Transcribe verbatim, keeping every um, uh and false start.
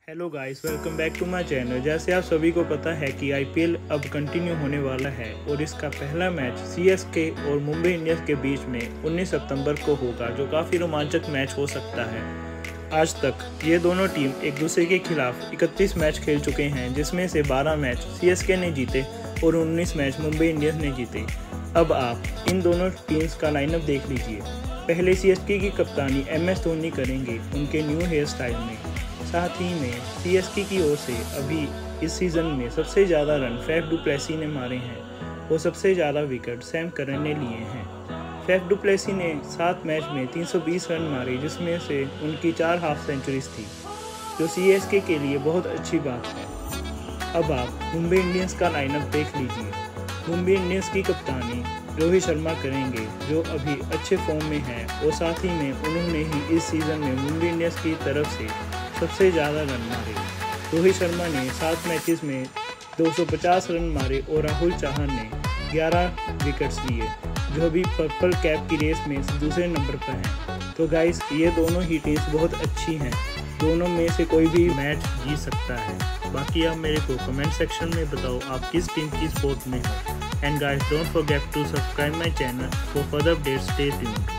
Hello guys, welcome back to my channel. जैसे आप सभी को पता है कि आईपीएल अब कंटिन्यू होने वाला है और इसका पहला मैच सीएसके और मुंबई इंडियंस के बीच में उन्नीस सितंबर को होगा, जो काफ़ी रोमांचक मैच हो सकता है। आज तक ये दोनों टीम एक दूसरे के खिलाफ इकतीस मैच खेल चुके हैं, जिसमें से बारह मैच सीएसके ने जीते और उन्नीस मैच मुंबई इंडियंस ने जीते। अब आप इन दोनों टीम्स का लाइनअप देख लीजिए। पहले सीएसके की कप्तानी एम एस धोनी करेंगे उनके न्यू हेयर स्टाइल में। साथ ही में सीएसके की ओर से अभी इस सीज़न में सबसे ज़्यादा रन फैफ डु प्लेसी ने मारे हैं और सबसे ज़्यादा विकेट सैम करन ने लिए हैं। फैफ डु प्लेसी ने सात मैच में तीन सौ बीस रन मारे, जिसमें से उनकी चार हाफ सेंचुरीज थी, जो सीएसके के लिए बहुत अच्छी बात है। अब आप मुंबई इंडियंस का लाइनअप देख लीजिए। मुंबई इंडियंस की कप्तानी रोहित शर्मा करेंगे, जो अभी अच्छे फॉर्म में हैं और साथ ही में उन्होंने ही इस सीज़न में मुंबई इंडियंस की तरफ से सबसे ज़्यादा रन मारे। रोहित शर्मा ने सात मैचेस में दो सौ पचास रन मारे और राहुल चौहान ने ग्यारह विकेट्स लिए, जो अभी पर्पल कैप की रेस में दूसरे नंबर पर हैं। तो गाइस, ये दोनों ही टीम्स बहुत अच्छी हैं। दोनों में से कोई भी मैच जीत सकता है। बाकी आप मेरे को कमेंट सेक्शन में बताओ आप किस टीम की सपोर्ट में हो। And guys, don't forget to subscribe my channel for further updates. Stay tuned.